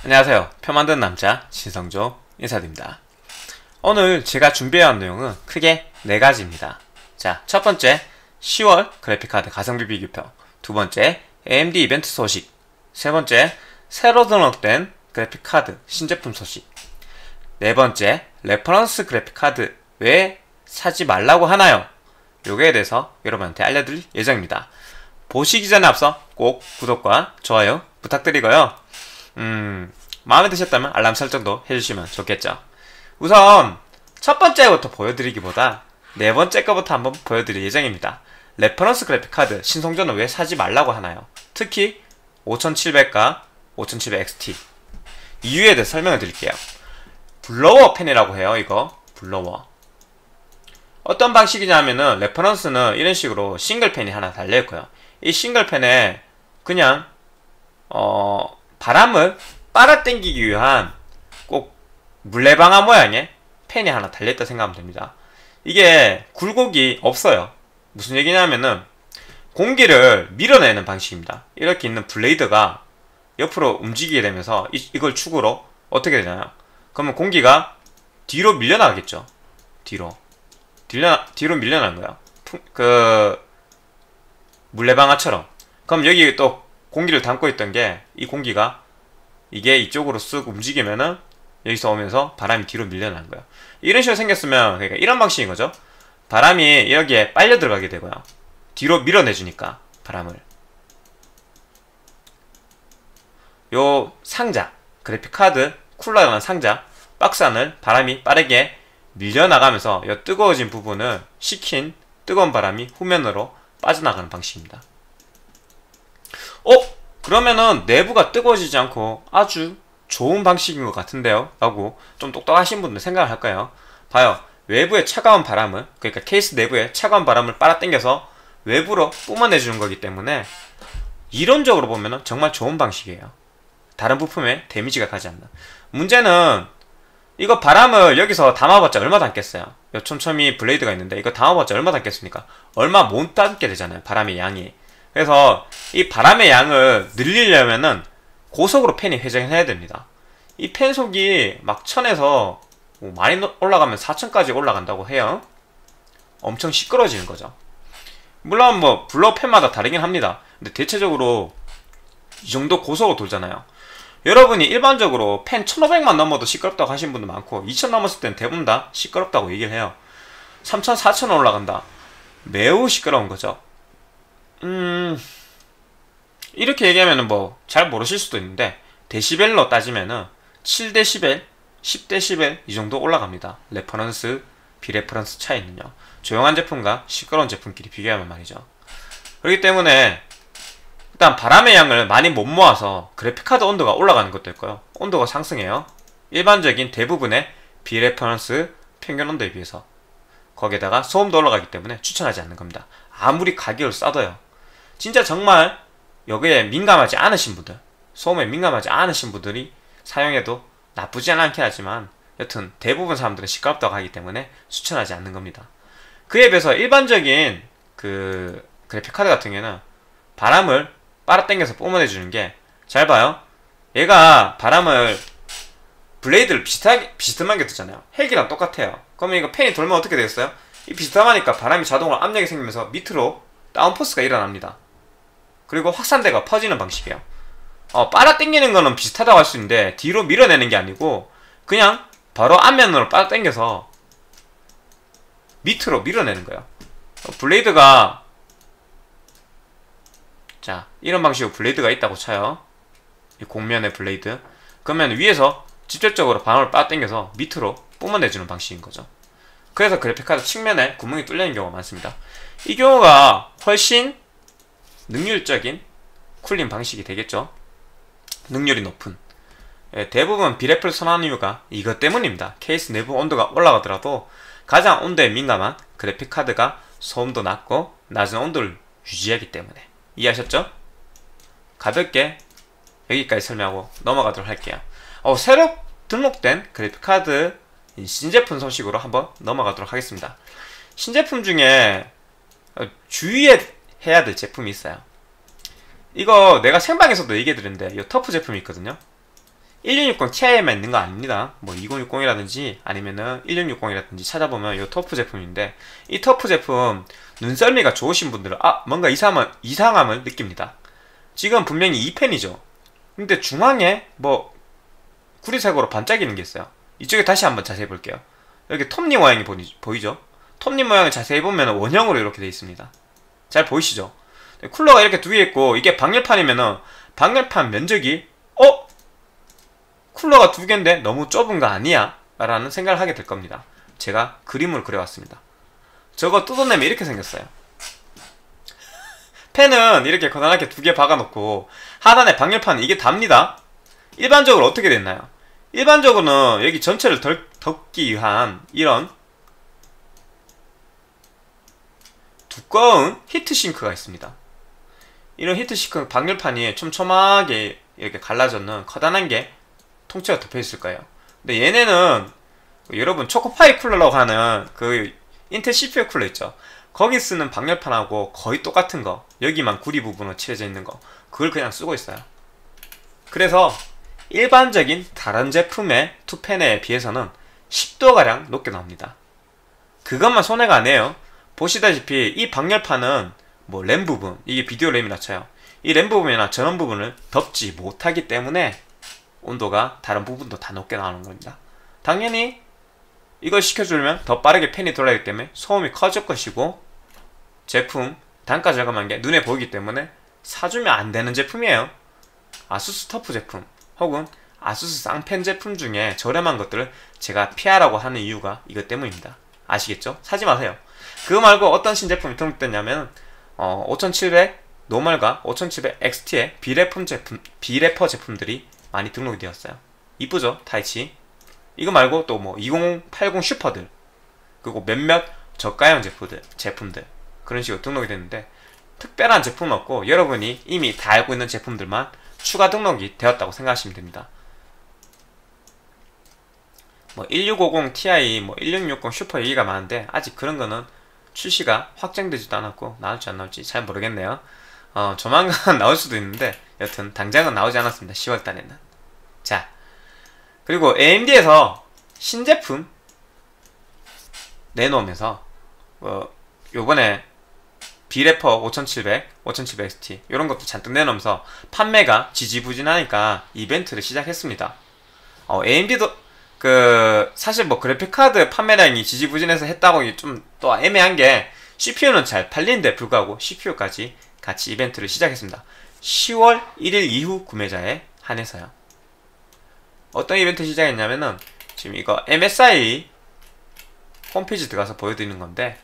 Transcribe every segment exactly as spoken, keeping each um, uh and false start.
안녕하세요. 표 만드는 남자 신성조 인사드립니다. 오늘 제가 준비해온 내용은 크게 네 가지입니다. 자, 첫 번째 시월 그래픽카드 가성비 비교표, 두 번째 에이엠디 이벤트 소식, 세 번째 새로 등록된 그래픽카드 신제품 소식, 네 번째 레퍼런스 그래픽카드 왜 사지 말라고 하나요? 요거에 대해서 여러분한테 알려드릴 예정입니다. 보시기 전에 앞서 꼭 구독과 좋아요 부탁드리고요. 음, 마음에 드셨다면 알람 설정도 해주시면 좋겠죠. 우선 첫 번째부터 보여드리기보다 네 번째 거부터 한번 보여드릴 예정입니다. 레퍼런스 그래픽카드 신성조는 왜 사지 말라고 하나요? 특히 오천칠백과 오천칠백 엑스티 이유에 대해 설명을 드릴게요. 블로워 펜이라고 해요. 이거 블로워 어떤 방식이냐면은 레퍼런스는 이런 식으로 싱글 펜이 하나 달려있고요. 이 싱글 펜에 그냥 어 바람을 빨아당기기 위한 꼭 물레방아 모양의 펜이 하나 달려있다 생각하면 됩니다. 이게 굴곡이 없어요. 무슨 얘기냐면은 공기를 밀어내는 방식입니다. 이렇게 있는 블레이드가 옆으로 움직이게 되면서 이, 이걸 축으로 어떻게 되나요? 그러면 공기가 뒤로 밀려나가겠죠. 뒤로 뒤로, 뒤로 밀려나는 거야. 그 물레방아처럼. 그럼 여기 또 공기를 담고 있던 게 이 공기가 이게 이쪽으로 쓱 움직이면은 여기서 오면서 바람이 뒤로 밀려나는 거예요. 이런 식으로 생겼으면 그러니까 이런 방식인 거죠. 바람이 여기에 빨려 들어가게 되고요. 뒤로 밀어내주니까 바람을. 요 상자, 그래픽카드 쿨러라는 상자, 박스 안을 바람이 빠르게 밀려나가면서 요 뜨거워진 부분을 식힌 뜨거운 바람이 후면으로 빠져나가는 방식입니다. 어? 그러면은 내부가 뜨거워지지 않고 아주 좋은 방식인 것 같은데요? 라고 좀 똑똑하신 분들 생각을 할 거예요. 봐요. 외부의 차가운 바람을, 그러니까 케이스 내부의 차가운 바람을 빨아당겨서 외부로 뿜어내주는 거기 때문에 이론적으로 보면은 정말 좋은 방식이에요. 다른 부품에 데미지가 가지 않는. 문제는 이거 바람을 여기서 담아봤자 얼마 담겠어요? 요 촘촘히 블레이드가 있는데 이거 담아봤자 얼마 담겠습니까? 얼마 못 담게 되잖아요. 바람의 양이. 그래서 이 바람의 양을 늘리려면은 고속으로 팬이 회전해야 됩니다. 이 팬 속이 막 천에서 많이 올라가면 사천까지 올라간다고 해요. 엄청 시끄러워지는 거죠. 물론 뭐 블로어 팬마다 다르긴 합니다. 근데 대체적으로 이 정도 고속으로 돌잖아요. 여러분이 일반적으로 팬 천오백만 넘어도 시끄럽다고 하시는 분도 많고 이천 넘었을 땐 대부분 다 시끄럽다고 얘기를 해요. 삼천, 사천 올라간다. 매우 시끄러운 거죠. 음... 이렇게 얘기하면은 뭐 잘 모르실 수도 있는데 데시벨로 따지면은 칠 데시벨, 십 데시벨 이 정도 올라갑니다. 레퍼런스, 비레퍼런스 차이는요. 조용한 제품과 시끄러운 제품끼리 비교하면 말이죠. 그렇기 때문에 일단 바람의 양을 많이 못 모아서 그래픽카드 온도가 올라가는 것도 있고요. 온도가 상승해요. 일반적인 대부분의 비레퍼런스 평균 온도에 비해서. 거기에다가 소음도 올라가기 때문에 추천하지 않는 겁니다. 아무리 가격을 싸도요. 진짜 정말 여기에 민감하지 않으신 분들, 소음에 민감하지 않으신 분들이 사용해도 나쁘진 않긴 하지만 여튼 대부분 사람들은 시끄럽다고 하기 때문에 추천하지 않는 겁니다. 그에 비해서 일반적인 그 그래픽카드 같은 경우는 바람을 빨아당겨서 뿜어내주는 게, 잘 봐요. 얘가 바람을 블레이드를 비슷하게 비스듬하게 뜨잖아요. 헬기랑 똑같아요. 그러면 이거 팬이 돌면 어떻게 되겠어요? 이 비스듬하니까 바람이 자동으로 압력이 생기면서 밑으로 다운포스가 일어납니다. 그리고 확산대가 퍼지는 방식이에요. 어, 빨아당기는 거는 비슷하다고 할 수 있는데 뒤로 밀어내는 게 아니고 그냥 바로 앞면으로 빨아당겨서 밑으로 밀어내는 거예요. 어, 블레이드가 자 이런 방식으로 블레이드가 있다고 쳐요. 이 곡면의 블레이드. 그러면 위에서 직접적으로 바람을 빨아당겨서 밑으로 뿜어내주는 방식인 거죠. 그래서 그래픽카드 측면에 구멍이 뚫리는 경우가 많습니다. 이 경우가 훨씬 능률적인 쿨링 방식이 되겠죠. 능률이 높은. 예, 대부분 비레프를 선호하는 이유가 이것 때문입니다. 케이스 내부 온도가 올라가더라도 가장 온도에 민감한 그래픽카드가 소음도 낮고 낮은 온도를 유지하기 때문에. 이해하셨죠? 가볍게 여기까지 설명하고 넘어가도록 할게요. 어, 새로 등록된 그래픽카드 신제품 소식으로 한번 넘어가도록 하겠습니다. 신제품 중에 주의해 해야 될 제품이 있어요. 이거 내가 생방에서도 얘기해드렸는데 이 터프 제품이 있거든요. 일육육공 티아이에만 있는 거 아닙니다. 뭐 이공육공이라든지 아니면은 일육육공이라든지 찾아보면 이 터프 제품인데, 이 터프 제품 눈썰미가 좋으신 분들은 아 뭔가 이상함을, 이상함을 느낍니다. 지금 분명히 이 펜이죠. 근데 중앙에 뭐 구리색으로 반짝이는 게 있어요. 이쪽에 다시 한번 자세히 볼게요. 여기 톱니 모양이 보이, 보이죠? 톱니 모양을 자세히 보면 원형으로 이렇게 되어 있습니다. 잘 보이시죠? 쿨러가 이렇게 두 개 있고, 이게 방열판이면은 방열판 면적이 어? 쿨러가 두 개인데 너무 좁은 거 아니야? 라는 생각을 하게 될 겁니다. 제가 그림을 그려왔습니다. 저거 뜯어내면 이렇게 생겼어요. 펜은 이렇게 거단하게 두 개 박아놓고 하단에 방열판은 이게 답니다. 일반적으로 어떻게 됐나요? 일반적으로는 여기 전체를 덜, 덮기 위한 이런 두꺼운 히트싱크가 있습니다. 이런 히트싱크 방열판이 촘촘하게 이렇게 갈라졌는 커다란 게 통째로 덮여 있을 거예요. 근데 얘네는 여러분 초코파이 쿨러라고 하는 그 인텔 씨피유 쿨러 있죠. 거기 쓰는 방열판하고 거의 똑같은 거, 여기만 구리 부분으로 칠해져 있는 거, 그걸 그냥 쓰고 있어요. 그래서 일반적인 다른 제품의 투펜에 비해서는 십 도가량 높게 나옵니다. 그것만 손해가 아니에요. 보시다시피 이 방열판은 뭐 램 부분, 이게 비디오 램이라 쳐요. 이 램 부분이나 전원 부분을 덮지 못하기 때문에 온도가 다른 부분도 다 높게 나오는 겁니다. 당연히 이걸 시켜주려면 더 빠르게 팬이 돌아가기 때문에 소음이 커질 것이고, 제품 단가 절감한 게 눈에 보이기 때문에 사주면 안 되는 제품이에요. 아수스 터프 제품 혹은 아수스 쌍펜 제품 중에 저렴한 것들을 제가 피하라고 하는 이유가 이것 때문입니다. 아시겠죠? 사지 마세요. 그거 말고 어떤 신제품이 등록됐냐면 어, 오천칠백 노멀과 오천칠백 엑스티의 비래퍼 제품, 비래퍼 제품들이 많이 등록이 되었어요. 이쁘죠? 타이치. 이거 말고 또 뭐 이공팔공 슈퍼들, 그리고 몇몇 저가형 제품들, 제품들 그런 식으로 등록이 됐는데, 특별한 제품은 없고 여러분이 이미 다 알고 있는 제품들만 추가 등록이 되었다고 생각하시면 됩니다. 뭐 일육오공 티아이, 뭐 일육육공 슈퍼 얘기가 많은데 아직 그런 거는 출시가 확정되지도 않았고 나올지 안 나올지 잘 모르겠네요. 어, 조만간 나올 수도 있는데 여튼 당장은 나오지 않았습니다. 시월 달에는. 자, 그리고 에이엠디에서 신제품 내놓으면서 어, 요번에 비래퍼 오천칠백, 오천칠백 엑스티 이런 것도 잔뜩 내놓으면서 판매가 지지부진하니까 이벤트를 시작했습니다. 어, 에이엠디도 그 사실 뭐 그래픽카드 판매량이 지지부진해서 했다고 좀 또 애매한 게, 씨피유는 잘 팔리는데 불구하고 씨피유까지 같이 이벤트를 시작했습니다. 시월 일일 이후 구매자에 한해서요. 어떤 이벤트 시작했냐면은 지금 이거 엠에스아이 홈페이지 들어가서 보여드리는 건데,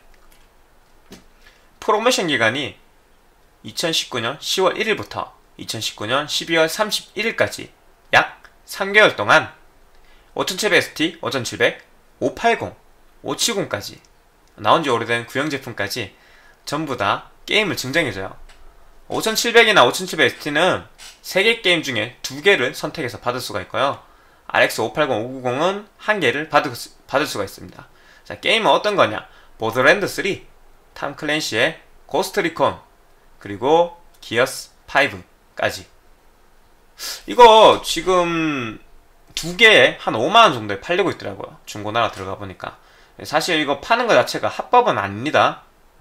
프로모션 기간이 이천십구년 시월 일일부터 이천십구년 십이월 삼십일일까지 약 삼 개월 동안 오천칠백 엑스티, 오천칠백, 오백팔십, 오백칠십까지 나온지 오래된 구형 제품까지 전부 다 게임을 증정해줘요. 오천칠백이나 오천칠백 엑스티는 세 개 게임 중에 두 개를 선택해서 받을 수가 있고요. 알엑스 오백팔십, 오백구십은 한 개를 받을, 받을 수가 있습니다. 자, 게임은 어떤 거냐? 보더랜드 삼, 탐 클랜시의 고스트 리콘, 그리고 기어스 파이브까지. 이거 지금 두 개에 한 오만 원 정도에 팔리고 있더라고요. 중고나라 들어가 보니까. 사실 이거 파는 것 자체가 합법은 아닙니다.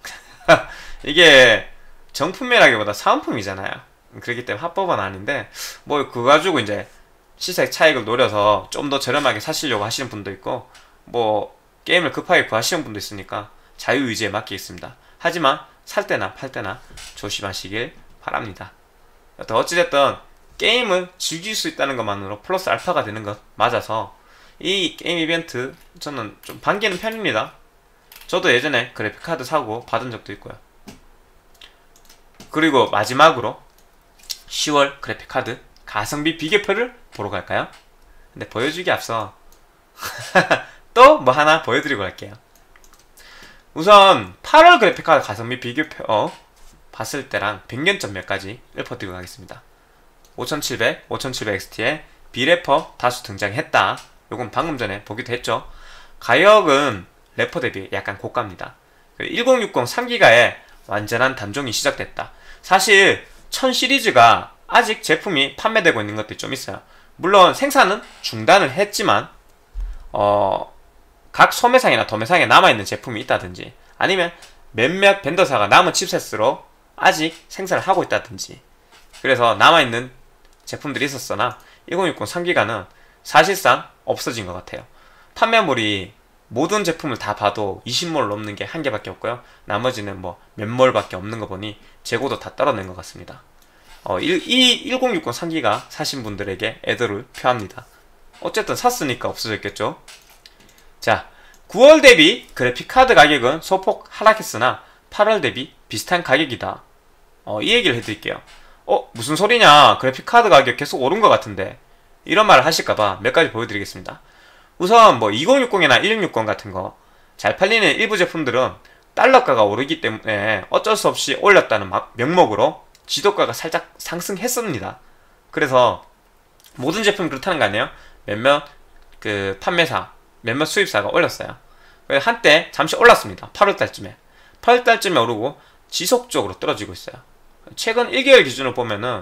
이게 정품이라기보다 사은품이잖아요. 그렇기 때문에 합법은 아닌데, 뭐 그거 가지고 이제 시세 차익을 노려서 좀 더 저렴하게 사시려고 하시는 분도 있고, 뭐 게임을 급하게 구하시는 분도 있으니까 자유의지에 맡겨 있습니다. 하지만 살 때나 팔 때나 조심하시길 바랍니다. 어찌됐든 게임을 즐길 수 있다는 것만으로 플러스 알파가 되는 것 맞아서 이 게임 이벤트 저는 좀 반기는 편입니다. 저도 예전에 그래픽카드 사고 받은 적도 있고요. 그리고 마지막으로 시월 그래픽카드 가성비 비교표를 보러 갈까요? 근데 보여주기 앞서 또 뭐 하나 보여드리고 갈게요. 우선 팔월 그래픽카드 가성비 비교표 어, 봤을 때랑 백년점 몇 가지 읊어드리고 가겠습니다. 오천칠백, 오천칠백 엑스티에 비래퍼 다수 등장했다. 요건 방금 전에 보기도 했죠. 가격은 래퍼 대비 약간 고가입니다. 천육십 삼 기가의 완전한 단종이 시작됐다. 사실 천 시리즈가 아직 제품이 판매되고 있는 것들이 좀 있어요. 물론 생산은 중단을 했지만 어, 각 소매상이나 도매상에 남아있는 제품이 있다든지 아니면 몇몇 벤더사가 남은 칩셋으로 아직 생산을 하고 있다든지 그래서 남아있는 제품들이 있었으나 천육십 삼 기가는 사실상 없어진 것 같아요. 판매물이 모든 제품을 다 봐도 이십 몰 넘는 게 한 개밖에 없고요. 나머지는 뭐 몇 몰밖에 없는 거 보니 재고도 다 떨어낸 것 같습니다. 어, 이 천육십 삼 기가 사신 분들에게 애도를 표합니다. 어쨌든 샀으니까 없어졌겠죠. 자, 구월 대비 그래픽카드 가격은 소폭 하락했으나 팔월 대비 비슷한 가격이다. 어, 이 얘기를 해드릴게요. 어, 무슨 소리냐, 그래픽카드 가격 계속 오른 것 같은데, 이런 말을 하실까봐 몇 가지 보여드리겠습니다. 우선 뭐 이천육십이나 천육십공 같은 거 잘 팔리는 일부 제품들은 달러가가 오르기 때문에 어쩔 수 없이 올렸다는 명목으로 지도가가 살짝 상승했습니다. 그래서 모든 제품이 그렇다는 거 아니에요? 몇몇 그 판매사, 몇몇 수입사가 올렸어요. 한때 잠시 올랐습니다. 팔월 달쯤에. 팔월 달쯤에 오르고 지속적으로 떨어지고 있어요. 최근 일 개월 기준으로 보면은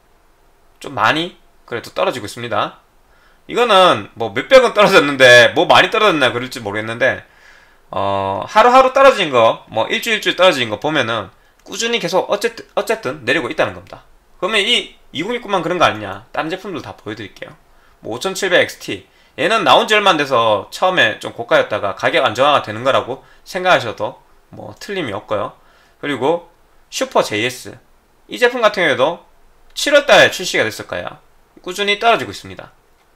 좀 많이 그래도 떨어지고 있습니다. 이거는 뭐 몇백원 떨어졌는데 뭐 많이 떨어졌나 그럴지 모르겠는데 어 하루하루 떨어진 거, 뭐 일주일 일주일 떨어진 거 보면은 꾸준히 계속 어쨌든 어쨌든 내리고 있다는 겁니다. 그러면 이 이천육십구만 그런 거 아니냐? 다른 제품들 다 보여드릴게요. 뭐 오천칠백 엑스티 얘는 나온 지 얼마 안 돼서 처음에 좀 고가였다가 가격 안정화가 되는 거라고 생각하셔도 뭐 틀림이 없고요. 그리고 슈퍼 제이에스 이 제품 같은 경우에도 칠월 달에 출시가 됐을 거예요. 꾸준히 떨어지고 있습니다.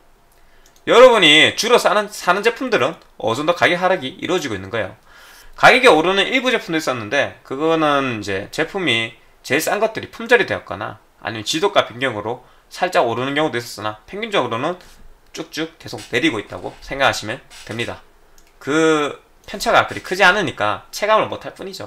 여러분이 주로 사는, 사는 제품들은 어느 정도 가격 하락이 이루어지고 있는 거예요. 가격이 오르는 일부 제품도 있었는데 그거는 이제 제품이 제일 싼 것들이 품절이 되었거나 아니면 지도가 변경으로 살짝 오르는 경우도 있었으나 평균적으로는 쭉쭉 계속 내리고 있다고 생각하시면 됩니다. 그 편차가 그리 크지 않으니까 체감을 못할 뿐이죠.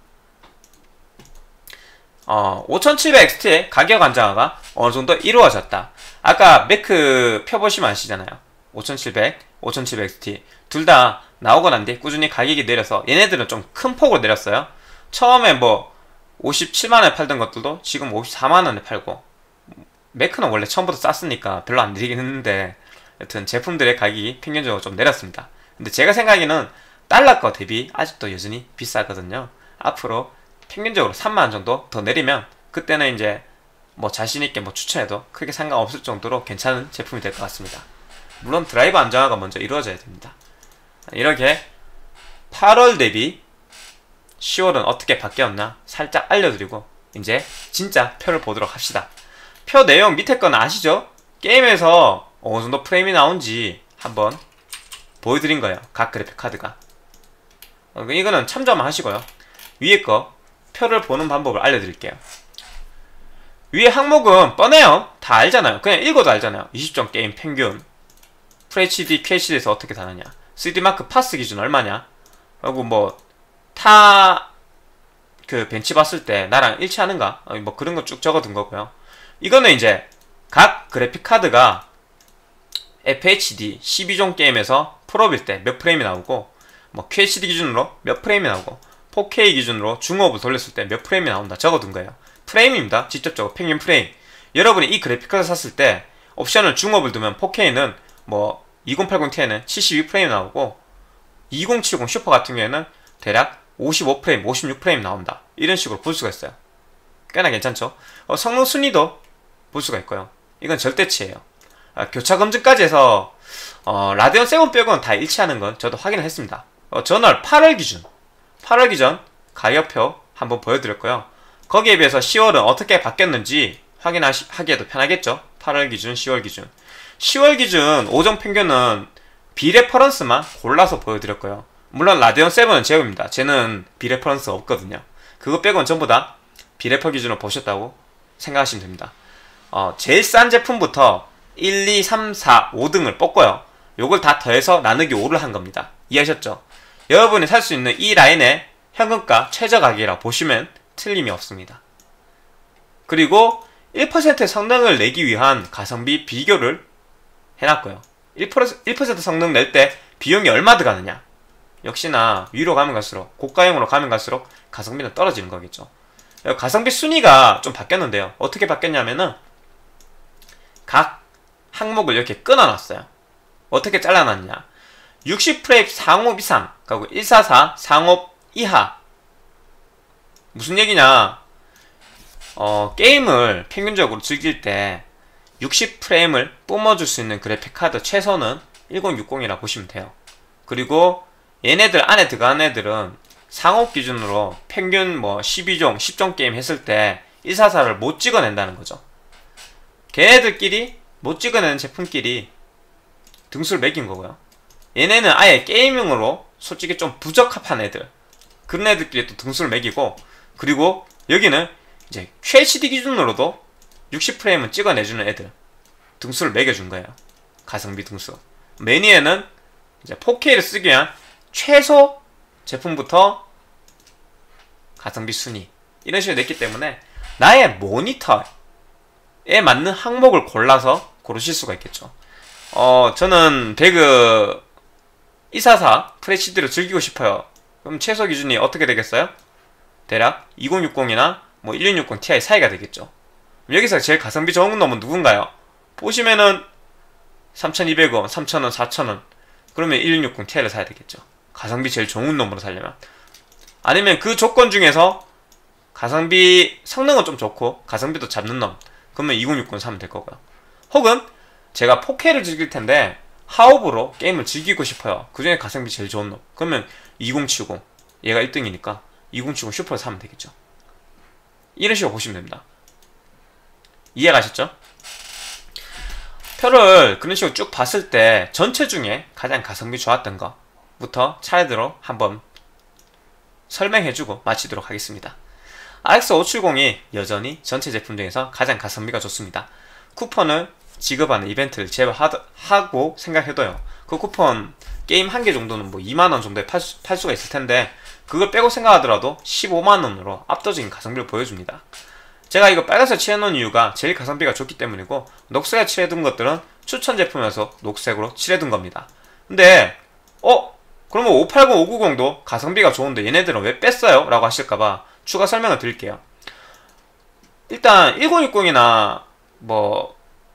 어, 오천칠백 엑스티의 가격 안정화가 어느정도 이루어졌다. 아까 매크 펴보시면 아시잖아요. 오천칠백, 오천칠백 엑스티 둘 다 나오고 난 뒤에 꾸준히 가격이 내려서 얘네들은 좀 큰 폭으로 내렸어요. 처음에 뭐 오십칠만원에 팔던 것들도 지금 오십사만원에 팔고, 매크는 원래 처음부터 쌌으니까 별로 안 내리긴 했는데 여튼 제품들의 가격이 평균적으로 좀 내렸습니다. 근데 제가 생각에는 달러가 대비 아직도 여전히 비싸거든요. 앞으로 평균적으로 삼만원 정도 더 내리면 그때는 이제 뭐 자신있게 뭐 추천해도 크게 상관없을 정도로 괜찮은 제품이 될 것 같습니다. 물론 드라이버 안정화가 먼저 이루어져야 됩니다. 이렇게 팔월 대비 시월은 어떻게 바뀌었나 살짝 알려드리고 이제 진짜 표를 보도록 합시다. 표 내용 밑에 거는 아시죠? 게임에서 어느 정도 프레임이 나온지 한번 보여드린 거예요. 각 그래픽 카드가. 어, 이거는 참조만 하시고요. 위에 거 표를 보는 방법을 알려드릴게요. 위에 항목은 뻔해요. 다 알잖아요. 그냥 읽어도 알잖아요. 이십 점 게임 평균, FHD, 큐에이치디에서 어떻게 다느냐, 쓰리디마크 파스 기준 얼마냐, 그리고 뭐 타 그 벤치 봤을 때 나랑 일치하는가, 뭐 그런 거 쭉 적어둔 거고요. 이거는 이제 각 그래픽 카드가 에프에이치디 십이 종 게임에서 풀업일 때 몇 프레임이 나오고, 뭐 큐에이치디 기준으로 몇 프레임이 나오고, 포케이 기준으로 줌업을 돌렸을 때 몇 프레임이 나온다 적어둔 거예요. 프레임입니다. 직접적으로 평균 프레임. 여러분이 이 그래픽카드 샀을 때 옵션을 줌업을 두면 포케이는 뭐 이천팔십 티에는 칠십이 프레임 나오고 이천칠십 슈퍼 같은 경우에는 대략 오십오 프레임, 오십육 프레임 나온다. 이런 식으로 볼 수가 있어요. 꽤나 괜찮죠? 어, 성능 순위도 볼 수가 있고요. 이건 절대치예요. 아, 교차 검증까지 해서 어, 라데온 칠 빼고는 다 일치하는 건 저도 확인을 했습니다. 어, 저널 팔월 기준 팔월 기준 가격표 한번 보여드렸고요. 거기에 비해서 시월은 어떻게 바뀌었는지 확인하기에도 편하겠죠. 팔월 기준, 시월 기준. 시월 기준 오 종 평균은 비레퍼런스만 골라서 보여드렸고요. 물론 라데온 칠은 제외입니다. 쟤는 비레퍼런스 없거든요. 그거 빼고는 전부 다 비레퍼 기준으로 보셨다고 생각하시면 됩니다. 어, 제일 싼 제품부터 일, 이, 삼, 사, 오 등을 뽑고요. 요걸 다 더해서 나누기 오를 한 겁니다. 이해하셨죠? 여러분이 살 수 있는 이 라인의 현금가 최저 가격이라 보시면 틀림이 없습니다. 그리고 일 퍼센트의 성능을 내기 위한 가성비 비교를 해놨고요. 일 퍼센트, 일 퍼센트 성능 낼 때 비용이 얼마 들어가느냐, 역시나 위로 가면 갈수록, 고가형으로 가면 갈수록 가성비는 떨어지는 거겠죠. 가성비 순위가 좀 바뀌었는데요. 어떻게 바뀌었냐면은 각 항목을 이렇게 끊어놨어요. 어떻게 잘라놨냐. 육십 프레임 상업 이상, 그리고 일사사 상업 이하. 무슨 얘기냐. 어, 게임을 평균적으로 즐길 때 육십 프레임을 뿜어줄 수 있는 그래픽카드 최소는 천육십이라 보시면 돼요. 그리고 얘네들 안에 들어간 애들은 상업 기준으로 평균 뭐 십이 종, 십 종 게임 했을 때 일사사를 못 찍어낸다는 거죠. 걔네들끼리 못 찍어내는 제품끼리 등수를 매긴 거고요. 얘네는 아예 게이밍으로 솔직히 좀 부적합한 애들, 그런 애들끼리 또 등수를 매기고, 그리고 여기는 이제 큐에이치디 기준으로도 육십 프레임은 찍어내주는 애들 등수를 매겨준 거예요. 가성비 등수. 매니에는 이제 포케이를 쓰기 위한 최소 제품부터 가성비 순위 이런 식으로 냈기 때문에 나의 모니터에 맞는 항목을 골라서 고르실 수가 있겠죠. 어, 저는 배그 이사사 프레시드를 즐기고 싶어요. 그럼 최소 기준이 어떻게 되겠어요? 대략 이천육십이나 뭐 천육십육 티아이 사이가 되겠죠. 여기서 제일 가성비 좋은 놈은 누군가요? 보시면은 삼천이백 원, 삼천 원, 사천 원. 그러면 천육십육 티아이를 사야 되겠죠. 가성비 제일 좋은 놈으로 사려면. 아니면 그 조건 중에서 가성비, 성능은 좀 좋고 가성비도 잡는 놈, 그러면 이천육십 사면 될 거고요. 혹은 제가 포케이를 즐길 텐데 하옵으로 게임을 즐기고 싶어요. 그 중에 가성비 제일 좋은 놈, 그러면 이천칠십. 얘가 일 등이니까 이천칠십 슈퍼를 사면 되겠죠. 이런 식으로 보시면 됩니다. 이해가셨죠? 표를 그런 식으로 쭉 봤을 때 전체 중에 가장 가성비 좋았던 거부터 차례대로 한번 설명해주고 마치도록 하겠습니다. 알엑스 오백칠십이 여전히 전체 제품 중에서 가장 가성비가 좋습니다. 쿠폰을 지급하는 이벤트를 제외하고 생각해도요, 그 쿠폰 게임 한 개 정도는 뭐 이만 원 정도에 팔, 수, 팔 수가 있을 텐데 그걸 빼고 생각하더라도 십오만 원으로 압도적인 가성비를 보여줍니다. 제가 이거 빨간색 칠해놓은 이유가 제일 가성비가 좋기 때문이고, 녹색에 칠해둔 것들은 추천 제품이어서 녹색으로 칠해둔 겁니다. 근데 어? 그러면 오백팔십, 오백구십도 가성비가 좋은데 얘네들은 왜 뺐어요? 라고 하실까봐 추가 설명을 드릴게요. 일단 천육십이나 뭐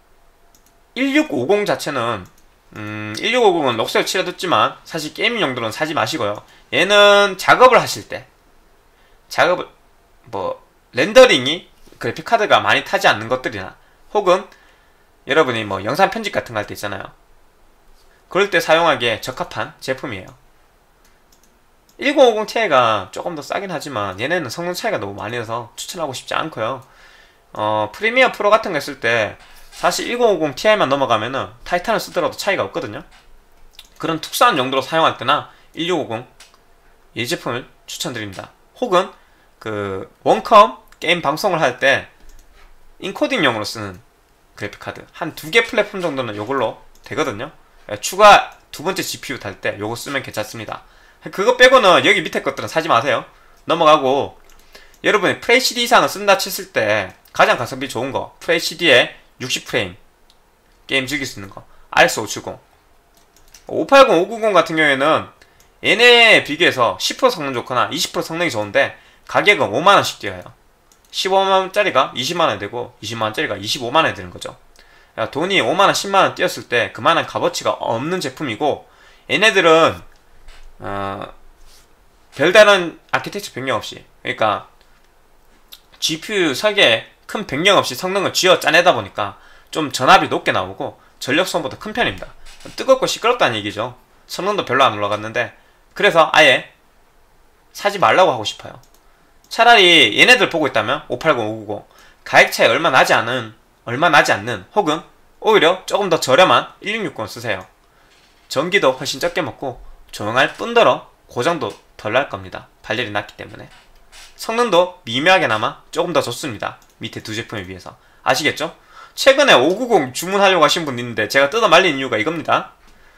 천육백오십 자체는 음, 천육백오십은 녹색을 칠해뒀지만 사실 게이밍 용도로는 사지 마시고요. 얘는 작업을 하실 때, 작업을 뭐 렌더링이 그래픽카드가 많이 타지 않는 것들이나, 혹은 여러분이 뭐 영상 편집 같은 거 할 때 있잖아요. 그럴 때 사용하기에 적합한 제품이에요. 천오십 티아이가 조금 더 싸긴 하지만 얘네는 성능 차이가 너무 많이 나서 추천하고 싶지 않고요. 어, 프리미어 프로 같은 거 했을 때 사실 천오십 티아이만 넘어가면은 타이탄을 쓰더라도 차이가 없거든요. 그런 특수한 용도로 사용할 때나 천육십 이 제품을 추천드립니다. 혹은 그 원컴 게임 방송을 할 때 인코딩용으로 쓰는 그래픽카드 한 두 개 플랫폼 정도는 요걸로 되거든요. 추가 두 번째 지피유 탈 때 요거 쓰면 괜찮습니다. 그거 빼고는 여기 밑에 것들은 사지 마세요. 넘어가고, 여러분이 FHD 이상을 쓴다 쳤을 때 가장 가성비 좋은 거, FHD에 육십 프레임 게임 즐길 수 있는 거 알엑스 오백칠십. 오백팔십, 오백구십 같은 경우에는 얘네에 비교해서 십 퍼센트 성능 좋거나 이십 퍼센트 성능이 좋은데 가격은 오만 원씩 뛰어요. 십오만 원짜리가 이십만 원이 되고 이십만 원짜리가 이십오만 원이 되는 거죠. 돈이 오만 원, 십만 원 뛰었을 때 그만한 값어치가 없는 제품이고, 얘네들은 어, 별다른 아키텍처 변경 없이, 그러니까 지피유 설계에 큰 변경 없이 성능을 쥐어 짜내다 보니까 좀 전압이 높게 나오고 전력 소모보다 큰 편입니다. 뜨겁고 시끄럽다는 얘기죠. 성능도 별로 안 올라갔는데, 그래서 아예 사지 말라고 하고 싶어요. 차라리 얘네들 보고 있다면 오백팔십, 오백구십 가격 차이 얼마 나지 않은, 얼마 나지 않는, 혹은 오히려 조금 더 저렴한 천육십을 쓰세요. 전기도 훨씬 적게 먹고 조용할 뿐더러 고장도 덜 날 겁니다. 발열이 낮기 때문에. 성능도 미묘하게나마 조금 더 좋습니다. 밑에 두 제품에 비해서. 아시겠죠? 최근에 오백구십 주문하려고 하신 분 있는데 제가 뜯어 말린 이유가 이겁니다.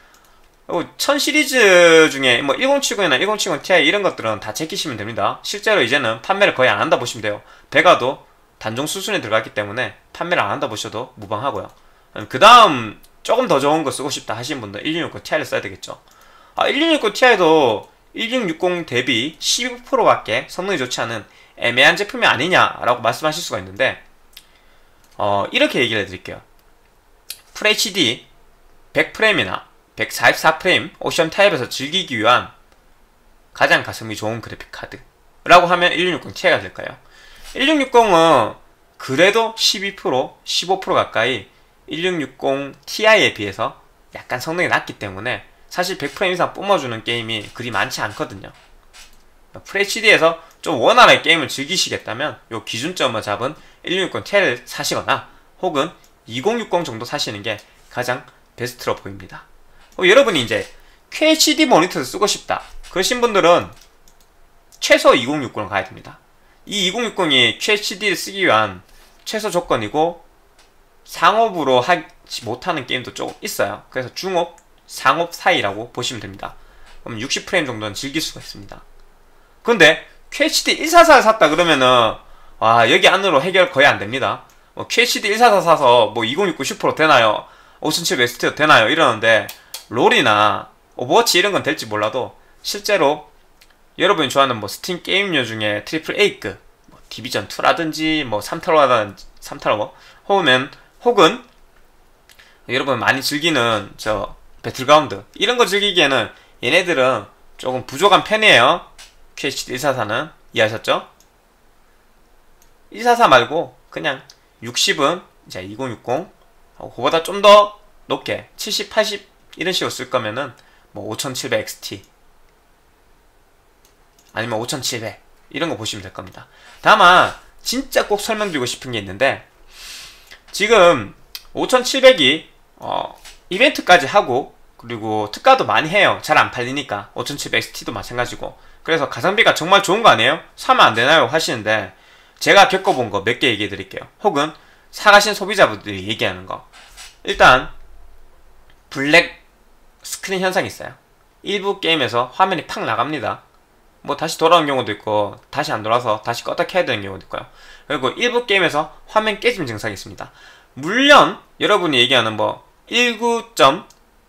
천 시리즈 중에 뭐 천칠십이나 천칠십 티아이 이런 것들은 다 제끼시면 됩니다. 실제로 이제는 판매를 거의 안 한다 보시면 돼요. 배가도 단종 수순에 들어갔기 때문에 판매를 안 한다 보셔도 무방하고요. 그 다음 조금 더 좋은 거 쓰고 싶다 하시는 분들 천육십 티아이를 써야 되겠죠. 아, 천육십 티아이도 천육십 대비 십이 퍼센트밖에 성능이 좋지 않은 애매한 제품이 아니냐라고 말씀하실 수가 있는데, 어, 이렇게 얘기를 해드릴게요. 풀에이치디 백 프레임이나 백사십사 프레임 오션 타입에서 즐기기 위한 가장 가성비 좋은 그래픽 카드라고 하면 일육육공 티아이가 될까요? 일육육공은 그래도 십이 퍼센트, 십오 퍼센트 가까이 일육육공 티아이에 비해서 약간 성능이 낮기 때문에 사실 백 프레임 이상 뿜어주는 게임이 그리 많지 않거든요. 풀에이치디에서 좀 원활하게 게임을 즐기시겠다면 요 기준점을 잡은 일육육공 티아이를 사시거나 혹은 이공육공 정도 사시는 게 가장 베스트로 보입니다. 어, 여러분이 이제 큐에이치디 모니터를 쓰고 싶다 그러신 분들은 최소 이공육공을 가야 됩니다. 이 이공육공이 큐에이치디를 쓰기 위한 최소 조건이고 상업으로 하지 못하는 게임도 조금 있어요. 그래서 중업, 상업 사이라고 보시면 됩니다. 그럼 육십 프레임 정도는 즐길 수가 있습니다. 근데 큐에이치디 백사십사를 샀다 그러면은 와 여기 안으로 해결 거의 안됩니다. 뭐 큐에이치디 백사십사 사서 뭐 이공육공 슈퍼로 되나요? 오천칠백 엑스티도 되나요? 이러는데 롤이나 오버워치 이런 건 될지 몰라도 실제로 여러분이 좋아하는 뭐 스팀 게임류 중에 트리플 A급 뭐 디비전 투라든지 뭐 삼타로라든지 삼타로 혹은 혹은 여러분 많이 즐기는 저 배틀그라운드 이런 거 즐기기에는 얘네들은 조금 부족한 편이에요. 큐에이치디 백사십사는 이해하셨죠? 백사십사 말고 그냥 육십은 이제 이공육공 그거보다 좀 더 높게 칠십, 팔십 이런 식으로 쓸 거면은 뭐 오천칠백 엑스티 아니면 오천칠백 이런 거 보시면 될 겁니다. 다만 진짜 꼭 설명드리고 싶은 게 있는데 지금 오천칠백이 어, 이벤트까지 하고 그리고 특가도 많이 해요. 잘 안 팔리니까 오천칠백 엑스티도 마찬가지고 그래서 가성비가 정말 좋은 거 아니에요? 사면 안 되나요? 하시는데 제가 겪어본 거 몇 개 얘기해 드릴게요. 혹은 사가신 소비자분들이 얘기하는 거. 일단 블랙 스크린 현상이 있어요. 일부 게임에서 화면이 팍 나갑니다. 뭐 다시 돌아온 경우도 있고 다시 안 돌아서 다시 껐다 켜야 되는 경우도 있고요. 그리고 일부 게임에서 화면 깨짐 증상이 있습니다. 물론 여러분이 얘기하는 뭐 십구 점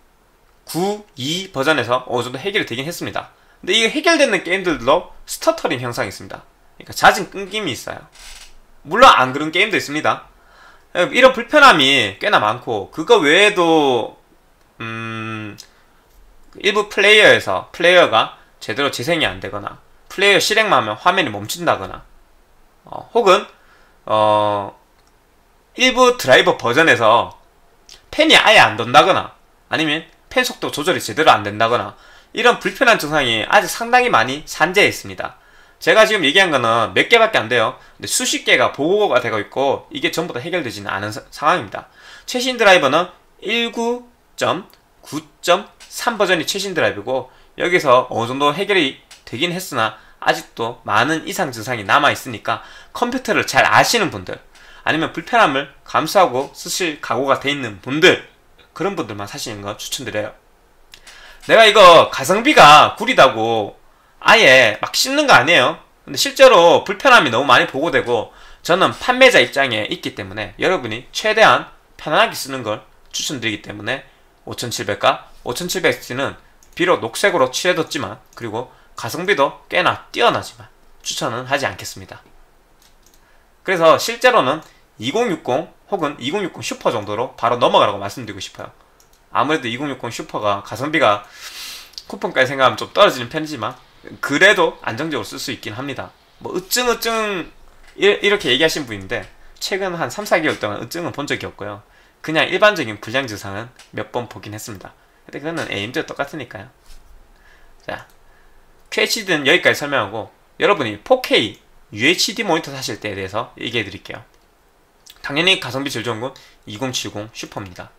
구이 버전에서 어느 정도 해결이 되긴 했습니다. 근데 이게 해결되는 게임들도 스터터링 현상이 있습니다. 그러니까 잦은 끊김이 있어요. 물론 안 그런 게임도 있습니다. 이런 불편함이 꽤나 많고 그거 외에도 음 일부 플레이어에서 플레이어가 제대로 재생이 안 되거나 플레이어 실행만 하면 화면이 멈춘다거나 어, 혹은 어 일부 드라이버 버전에서 펜이 아예 안 돈다거나 아니면 펜 속도 조절이 제대로 안 된다거나 이런 불편한 증상이 아직 상당히 많이 산재해 있습니다. 제가 지금 얘기한 거는 몇 개밖에 안 돼요. 근데 수십 개가 보고가 되고 있고 이게 전부 다 해결되지는 않은 사, 상황입니다. 최신 드라이버는 십구 점 구 점 삼 버전이 최신 드라이브고 여기서 어느 정도 해결이 되긴 했으나 아직도 많은 이상 증상이 남아 있으니까 컴퓨터를 잘 아시는 분들 아니면 불편함을 감수하고 쓰실 각오가 돼 있는 분들 그런 분들만 사시는 거 추천드려요. 내가 이거 가성비가 구리다고 아예 막 씹는 거 아니에요. 근데 실제로 불편함이 너무 많이 보고되고 저는 판매자 입장에 있기 때문에 여러분이 최대한 편안하게 쓰는 걸 추천드리기 때문에 오천칠백과 오천칠백 엑스티는 비록 녹색으로 칠해뒀지만 그리고 가성비도 꽤나 뛰어나지만 추천은 하지 않겠습니다. 그래서 실제로는 이공육공 혹은 이공육공 슈퍼 정도로 바로 넘어가라고 말씀드리고 싶어요. 아무래도 이공육공 슈퍼가 가성비가 쿠폰까지 생각하면 좀 떨어지는 편이지만 그래도 안정적으로 쓸 수 있긴 합니다. 뭐 으증으증 이렇게 얘기하신 분인데 최근 한 삼, 사 개월 동안 으증은 본 적이 없고요. 그냥 일반적인 불량 증상은 몇 번 보긴 했습니다. 근데 그거는 에이엠디도 똑같으니까요. 자, 큐에이치디는 여기까지 설명하고 여러분이 포케이 유에이치디 모니터 사실 때에 대해서 얘기해 드릴게요. 당연히 가성비 제일 좋은 건 이공칠공 슈퍼입니다.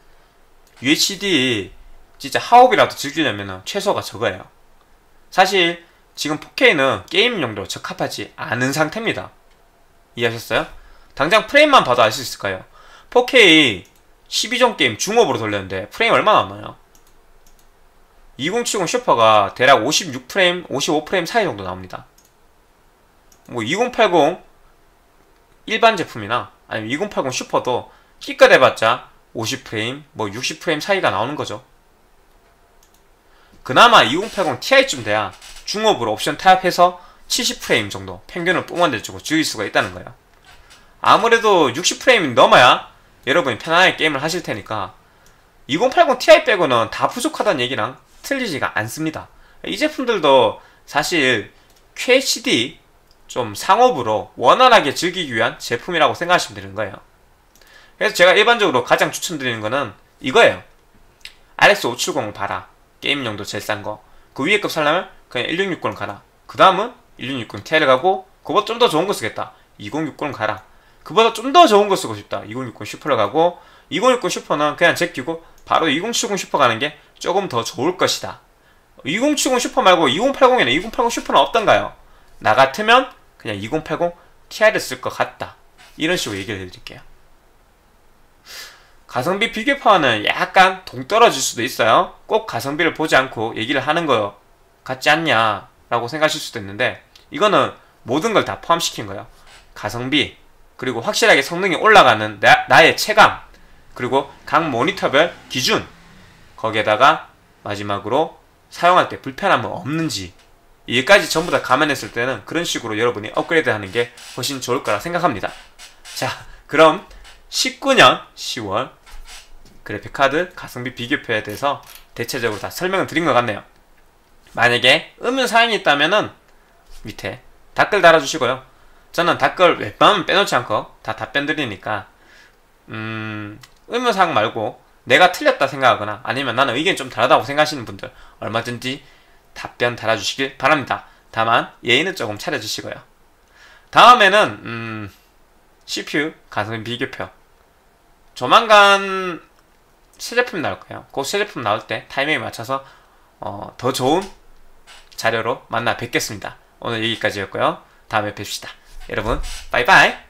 유에이치디 진짜 하옵이라도 즐기려면 최소가 저거예요. 사실 지금 포케이는 게임 용도로 적합하지 않은 상태입니다. 이해하셨어요? 당장 프레임만 봐도 알 수 있을 거예요. 포케이 십이 종 게임 중업으로 돌렸는데 프레임 얼마나 나와요? 이공칠공 슈퍼가 대략 오십육 프레임, 오십오 프레임 사이 정도 나옵니다. 뭐 이공팔공 일반 제품이나 아니면 이공팔공 슈퍼도 끼껏 해봤자 오십 프레임, 뭐 육십 프레임 사이가 나오는 거죠. 그나마 이공팔공 티아이쯤 돼야 중업으로 옵션 타협해서 칠십 프레임 정도 평균을 뿜어내주고 즐길 수가 있다는 거예요. 아무래도 육십 프레임이 넘어야 여러분이 편안하게 게임을 하실 테니까 이공팔공 티아이 빼고는 다 부족하다는 얘기랑 틀리지가 않습니다. 이 제품들도 사실 큐에이치디 좀 상업으로 원활하게 즐기기 위한 제품이라고 생각하시면 되는 거예요. 그래서 제가 일반적으로 가장 추천드리는 거는 이거예요. 알엑스 오백칠십을 봐라. 게임용도 제일 싼 거. 그 위에 급 살려면 그냥 일육육구를 가라. 그 다음은 일육육구 티아이를 가고 그보다 좀 더 좋은 거 쓰겠다. 이공육구를 가라. 그보다 좀 더 좋은 거 쓰고 싶다. 이공육구 슈퍼를 가고 이공육구 슈퍼는 그냥 제끼고 바로 이공칠공 슈퍼 가는 게 조금 더 좋을 것이다. 이공칠공 슈퍼 말고 이공팔공이나 이공팔공 슈퍼는 없던가요? 나 같으면 그냥 이공팔공 티아이를 쓸 것 같다. 이런 식으로 얘기를 해드릴게요. 가성비 비교파는 약간 동떨어질 수도 있어요. 꼭 가성비를 보지 않고 얘기를 하는 거 같지 않냐 라고 생각하실 수도 있는데 이거는 모든 걸 다 포함시킨 거예요. 가성비, 그리고 확실하게 성능이 올라가는 나, 나의 체감, 그리고 각 모니터별 기준, 거기에다가 마지막으로 사용할 때 불편함은 없는지, 여기까지 전부 다 감안했을 때는 그런 식으로 여러분이 업그레이드 하는 게 훨씬 좋을 거라 생각합니다. 자, 그럼 십구 년 시월 그래픽카드 가성비 비교표에 대해서 대체적으로 다 설명을 드린 것 같네요. 만약에 의문사항이 있다면은 밑에 댓글 달아주시고요. 저는 댓글 웬만하면 빼놓지 않고 다 답변 드리니까 음, 의문사항 말고 내가 틀렸다 생각하거나 아니면 나는 의견이 좀 다르다고 생각하시는 분들 얼마든지 답변 달아주시길 바랍니다. 다만 예의는 조금 차려주시고요. 다음에는 음, 씨피유 가성비 비교표, 조만간 새 제품이 나올 거예요. 그 새 제품 나올 때 타이밍에 맞춰서 어, 더 좋은 자료로 만나 뵙겠습니다. 오늘 여기까지였고요. 다음에 뵙시다. 여러분 빠이빠이.